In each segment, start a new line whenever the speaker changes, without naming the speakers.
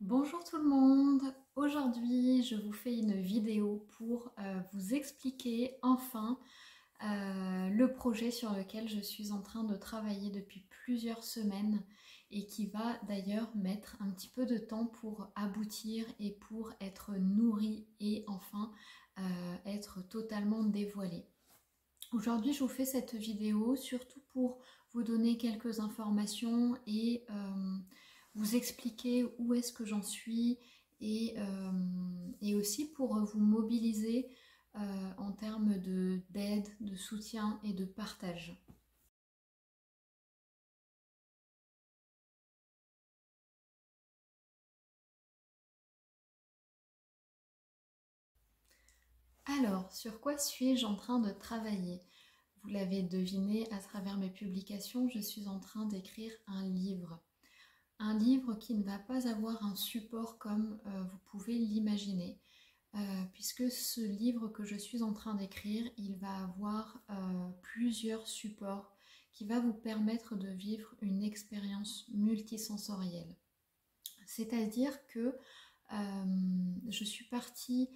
Bonjour tout le monde, aujourd'hui je vous fais une vidéo pour vous expliquer enfin le projet sur lequel je suis en train de travailler depuis plusieurs semaines et qui va d'ailleurs mettre un petit peu de temps pour aboutir et pour être nourri et enfin être totalement dévoilé. Aujourd'hui je vous fais cette vidéo surtout pour vous donner quelques informations et vous expliquer où est-ce que j'en suis et aussi pour vous mobiliser en termes d'aide, de soutien et de partage. Alors, sur quoi suis-je en train de travailler? Vous l'avez deviné à travers mes publications, je suis en train d'écrire un livre. Un livre qui ne va pas avoir un support comme vous pouvez l'imaginer. Puisque ce livre que je suis en train d'écrire, il va avoir plusieurs supports qui va vous permettre de vivre une expérience multisensorielle. C'est-à-dire que je suis partie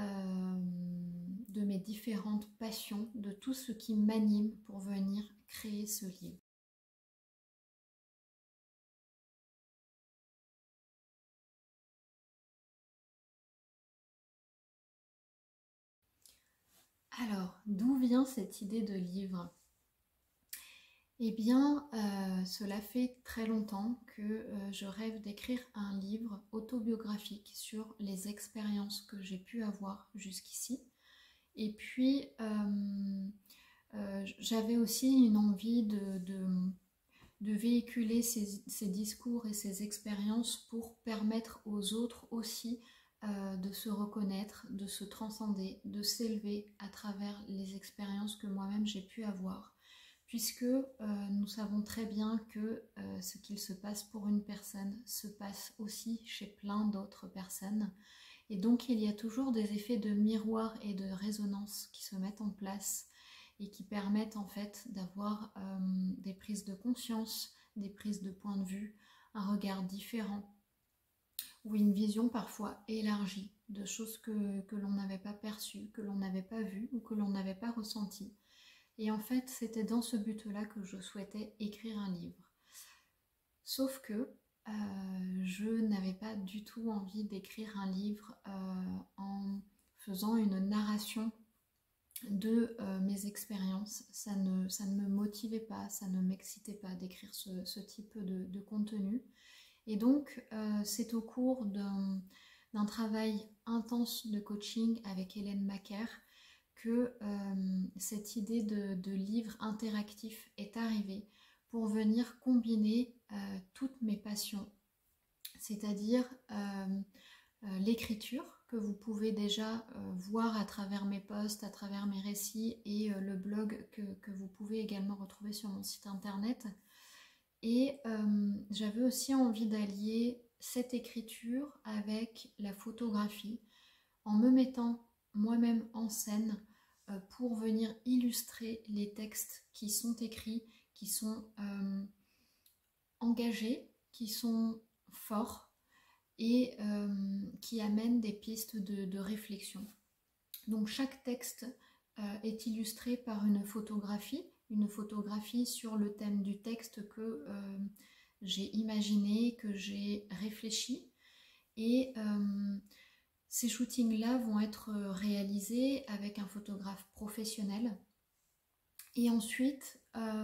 de mes différentes passions, de tout ce qui m'anime pour venir créer ce livre. Alors, d'où vient cette idée de livre? Eh bien, cela fait très longtemps que je rêve d'écrire un livre autobiographique sur les expériences que j'ai pu avoir jusqu'ici. Et puis, j'avais aussi une envie de véhiculer ces discours et ces expériences pour permettre aux autres aussi de se reconnaître, de se transcender, de s'élever à travers les expériences que moi-même j'ai pu avoir. Puisque nous savons très bien que ce qu'il se passe pour une personne se passe aussi chez plein d'autres personnes. Et donc il y a toujours des effets de miroir et de résonance qui se mettent en place et qui permettent en fait d'avoir des prises de conscience, des prises de point de vue, un regard différent ou une vision parfois élargie de choses que l'on n'avait pas perçues, que l'on n'avait pas vues ou que l'on n'avait pas ressenties. Et en fait, c'était dans ce but-là que je souhaitais écrire un livre. Sauf que je n'avais pas du tout envie d'écrire un livre en faisant une narration de mes expériences. Ça ne me motivait pas, ça ne m'excitait pas d'écrire ce type de contenu. Et donc, c'est au cours d'un travail intense de coaching avec Hélène Macaire que cette idée de livre interactif est arrivée pour venir combiner toutes mes passions, c'est-à-dire l'écriture que vous pouvez déjà voir à travers mes posts, à travers mes récits et le blog que vous pouvez également retrouver sur mon site internet. Et j'avais aussi envie d'allier cette écriture avec la photographie en me mettant moi-même en scène pour venir illustrer les textes qui sont écrits, qui sont engagés, qui sont forts et qui amènent des pistes de réflexion. Donc chaque texte est illustré par une photographie sur le thème du texte que j'ai imaginé, que j'ai réfléchi. Et ces shootings-là vont être réalisés avec un photographe professionnel. Et ensuite,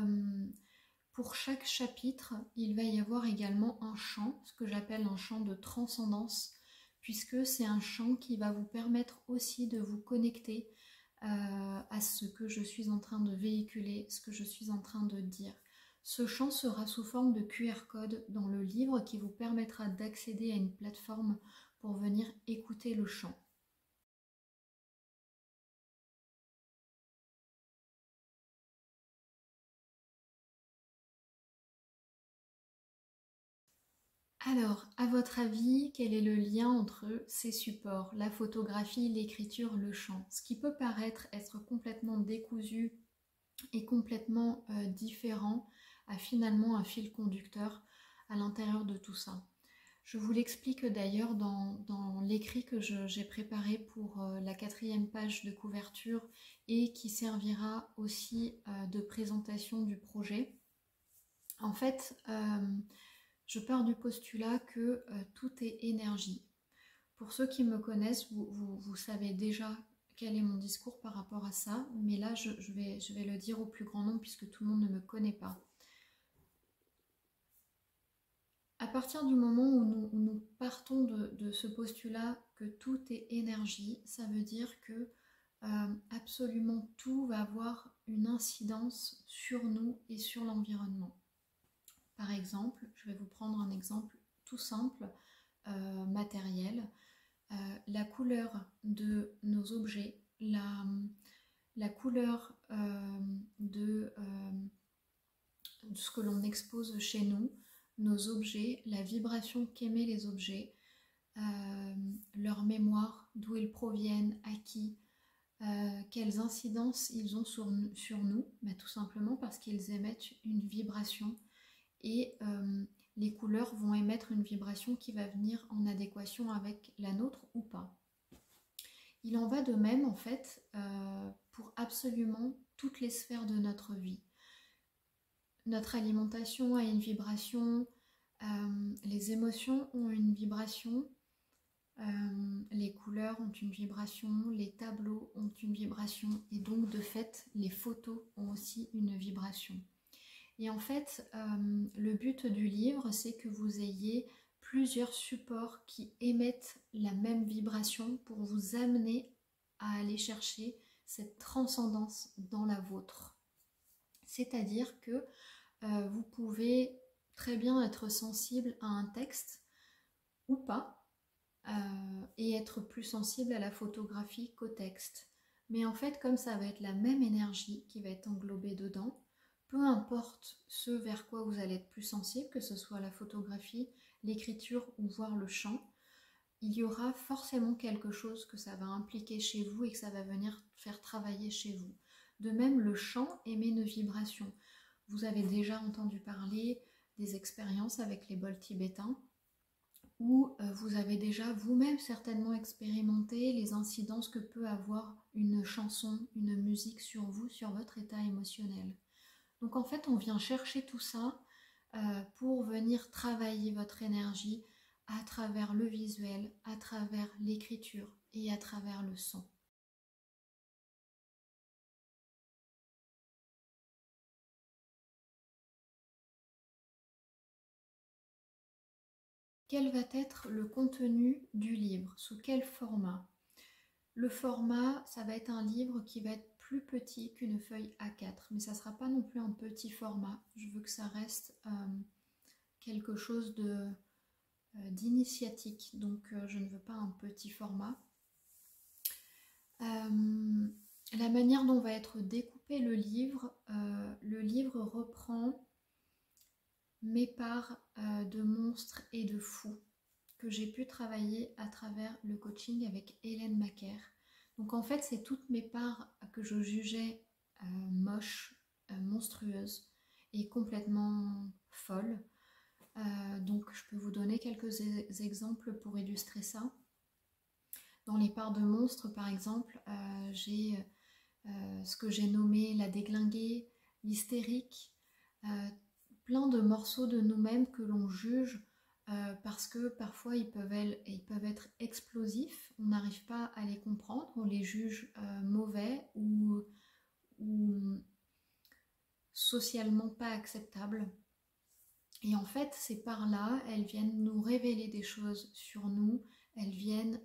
pour chaque chapitre, il va y avoir également un chant, ce que j'appelle un chant de transcendance, puisque c'est un chant qui va vous permettre aussi de vous connecter à ce que je suis en train de véhiculer, ce que je suis en train de dire. Ce chant sera sous forme de QR code dans le livre qui vous permettra d'accéder à une plateforme pour venir écouter le chant. Alors, à votre avis, quel est le lien entre ces supports, la photographie, l'écriture, le chant? Ce qui peut paraître être complètement décousu et complètement différent a finalement un fil conducteur à l'intérieur de tout ça. Je vous l'explique d'ailleurs dans l'écrit que j'ai préparé pour la 4e page de couverture et qui servira aussi de présentation du projet. En fait, je pars du postulat que tout est énergie. Pour ceux qui me connaissent, vous savez déjà quel est mon discours par rapport à ça, mais là je vais le dire au plus grand nombre puisque tout le monde ne me connaît pas. À partir du moment où nous partons de ce postulat que tout est énergie, ça veut dire que absolument tout va avoir une incidence sur nous et sur l'environnement. Par exemple, je vais vous prendre un exemple tout simple, matériel. La couleur de nos objets, la couleur de ce que l'on expose chez nous, nos objets, la vibration qu'émettent les objets, leur mémoire, d'où ils proviennent, à qui, quelles incidences ils ont sur nous, tout simplement parce qu'ils émettent une vibration et les couleurs vont émettre une vibration qui va venir en adéquation avec la nôtre ou pas. Il en va de même en fait pour absolument toutes les sphères de notre vie. Notre alimentation a une vibration, les émotions ont une vibration, les couleurs ont une vibration, les tableaux ont une vibration et donc de fait les photos ont aussi une vibration. Et en fait, le but du livre, c'est que vous ayez plusieurs supports qui émettent la même vibration pour vous amener à aller chercher cette transcendance dans la vôtre. C'est-à-dire que vous pouvez très bien être sensible à un texte ou pas, et être plus sensible à la photographie qu'au texte. Mais en fait, comme ça va être la même énergie qui va être englobée dedans, peu importe ce vers quoi vous allez être plus sensible, que ce soit la photographie, l'écriture ou voir le chant, il y aura forcément quelque chose que ça va impliquer chez vous et que ça va venir faire travailler chez vous. De même, le chant émet une vibration. Vous avez déjà entendu parler des expériences avec les bols tibétains, où vous avez déjà vous-même certainement expérimenté les incidences que peut avoir une chanson, une musique sur vous, sur votre état émotionnel. Donc en fait, on vient chercher tout ça pour venir travailler votre énergie à travers le visuel, à travers l'écriture et à travers le son. Quel va être le contenu du livre? Sous quel format? Le format, ça va être un livre qui va être plus petit qu'une feuille A4, mais ça ne sera pas non plus un petit format. Je veux que ça reste quelque chose d'initiatique, donc je ne veux pas un petit format. La manière dont va être découpé le livre reprend mes parts de monstres et de fous que j'ai pu travailler à travers le coaching avec Hélène Macaire. Donc en fait, c'est toutes mes parts que je jugeais moches, monstrueuses et complètement folles. Donc je peux vous donner quelques exemples pour illustrer ça. Dans les parts de monstres, par exemple, j'ai ce que j'ai nommé la déglinguée, l'hystérique, plein de morceaux de nous-mêmes que l'on juge parce que parfois ils peuvent être explosifs, on n'arrive pas à les comprendre, on les juge mauvais ou socialement pas acceptables. Et en fait, ces parts-là, elles viennent nous révéler des choses sur nous, elles viennent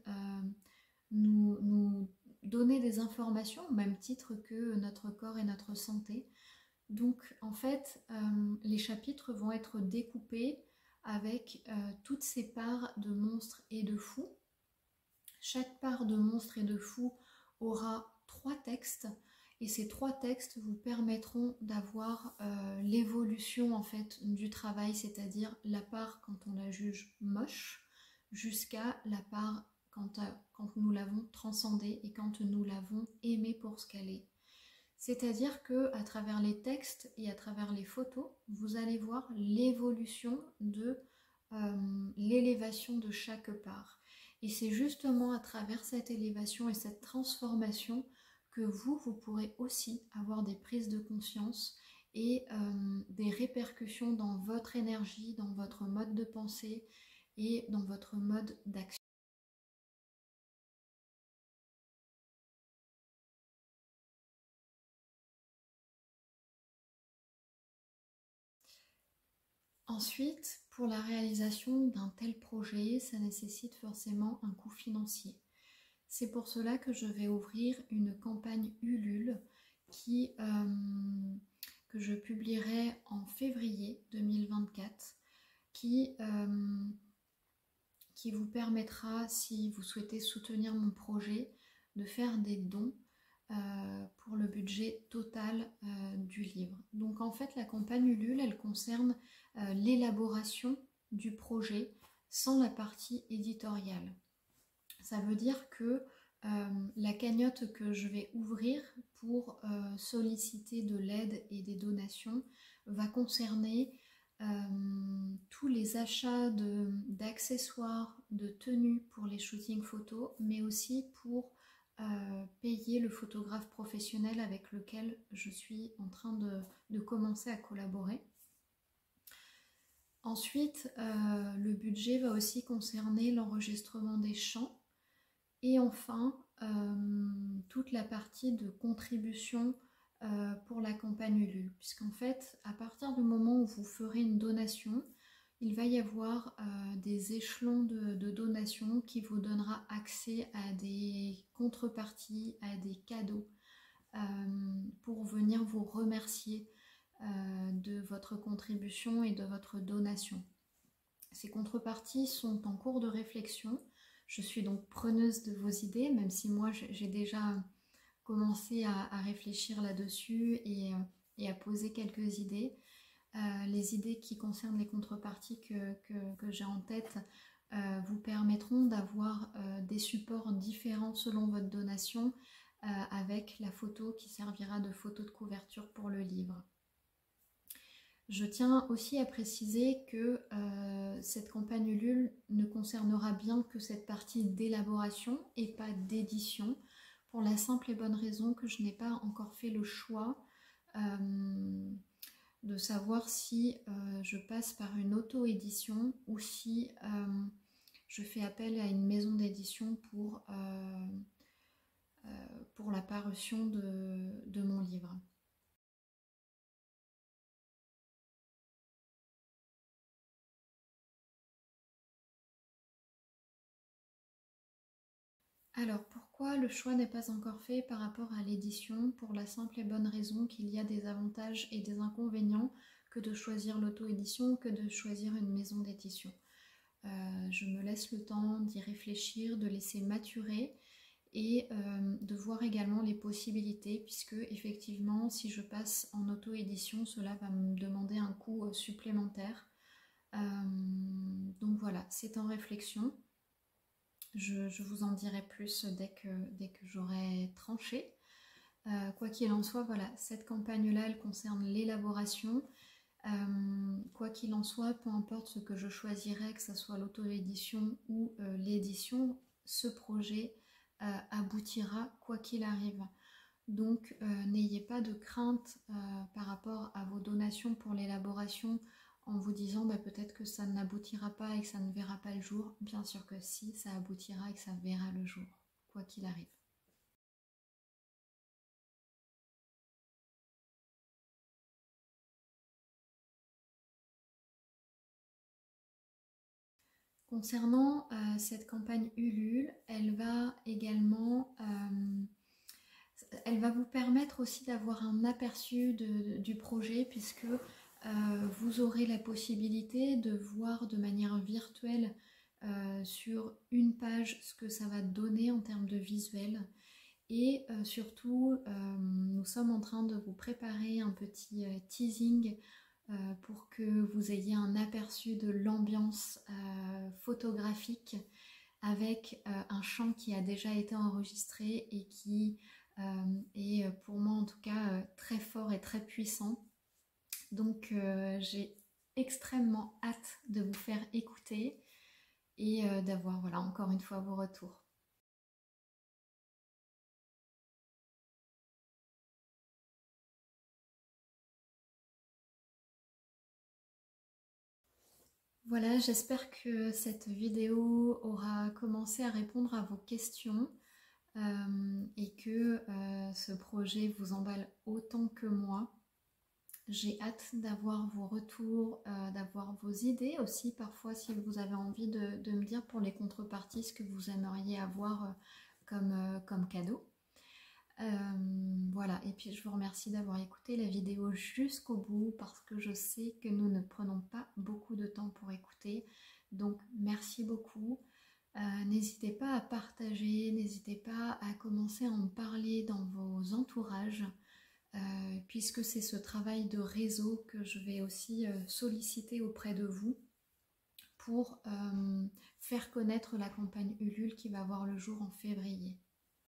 nous donner des informations au même titre que notre corps et notre santé. Donc en fait, les chapitres vont être découpés avec toutes ces parts de monstres et de fous. Chaque part de monstres et de fous aura 3 textes et ces 3 textes vous permettront d'avoir l'évolution en fait du travail, c'est-à-dire la part quand on la juge moche jusqu'à la part quand nous l'avons transcendée et quand nous l'avons aimée pour ce qu'elle est. C'est-à-dire qu'à travers les textes et à travers les photos, vous allez voir l'évolution de l'élévation de chaque part. Et c'est justement à travers cette élévation et cette transformation que vous pourrez aussi avoir des prises de conscience et des répercussions dans votre énergie, dans votre mode de pensée et dans votre mode d'action. Ensuite, pour la réalisation d'un tel projet, ça nécessite forcément un coût financier. C'est pour cela que je vais ouvrir une campagne Ulule que je publierai en février 2024 qui vous permettra, si vous souhaitez soutenir mon projet, de faire des dons pour le budget total du livre. Donc en fait, la campagne Ulule, elle concerne l'élaboration du projet sans la partie éditoriale. Ça veut dire que la cagnotte que je vais ouvrir pour solliciter de l'aide et des donations va concerner tous les achats d'accessoires, de tenues pour les shootings photos, mais aussi pour payer le photographe professionnel avec lequel je suis en train de commencer à collaborer. Ensuite, le budget va aussi concerner l'enregistrement des chants et enfin toute la partie de contribution pour la campagne Ulule, puisqu'en fait, à partir du moment où vous ferez une donation, il va y avoir des échelons de donation qui vous donnera accès à des contreparties, à des cadeaux pour venir vous remercier de votre contribution et de votre donation. Ces contreparties sont en cours de réflexion. Je suis donc preneuse de vos idées, même si moi j'ai déjà commencé à réfléchir là-dessus et à poser quelques idées. Les idées qui concernent les contreparties que j'ai en tête vous permettront d'avoir des supports différents selon votre donation avec la photo qui servira de photo de couverture pour le livre. Je tiens aussi à préciser que cette campagne Ulule ne concernera bien que cette partie d'élaboration et pas d'édition, pour la simple et bonne raison que je n'ai pas encore fait le choix de savoir si je passe par une auto-édition ou si je fais appel à une maison d'édition pour la parution de mon livre. Alors pourquoi le choix n'est pas encore fait par rapport à l'édition? Pour la simple et bonne raison qu'il y a des avantages et des inconvénients que de choisir l'auto-édition que de choisir une maison d'édition. Je me laisse le temps d'y réfléchir, de laisser maturer et de voir également les possibilités, puisque effectivement si je passe en auto-édition, cela va me demander un coût supplémentaire. Donc voilà, c'est en réflexion. Je vous en dirai plus dès que j'aurai tranché. Quoi qu'il en soit, voilà, cette campagne-là, elle concerne l'élaboration. Quoi qu'il en soit, peu importe ce que je choisirai, que ce soit l'auto-édition ou l'édition, ce projet aboutira quoi qu'il arrive. Donc n'ayez pas de crainte par rapport à vos donations pour l'élaboration en vous disant peut-être que ça n'aboutira pas et que ça ne verra pas le jour. Bien sûr que si, ça aboutira et que ça verra le jour, quoi qu'il arrive. Concernant cette campagne Ulule, elle va également elle va vous permettre aussi d'avoir un aperçu du projet, puisque vous aurez la possibilité de voir de manière virtuelle sur une page ce que ça va donner en termes de visuel. Et surtout, nous sommes en train de vous préparer un petit teasing pour que vous ayez un aperçu de l'ambiance photographique avec un chant qui a déjà été enregistré et qui est pour moi en tout cas très fort et très puissant. Donc j'ai extrêmement hâte de vous faire écouter et d'avoir voilà, encore une fois vos retours. Voilà, j'espère que cette vidéo aura commencé à répondre à vos questions et que ce projet vous emballe autant que moi. J'ai hâte d'avoir vos retours, d'avoir vos idées aussi parfois si vous avez envie de me dire pour les contreparties ce que vous aimeriez avoir comme cadeau. Voilà, et puis je vous remercie d'avoir écouté la vidéo jusqu'au bout parce que je sais que nous ne prenons pas beaucoup de temps pour écouter. Donc merci beaucoup. N'hésitez pas à partager, n'hésitez pas à commencer à en parler dans vos entourages, puisque c'est ce travail de réseau que je vais aussi solliciter auprès de vous pour faire connaître la campagne Ulule qui va voir le jour en février.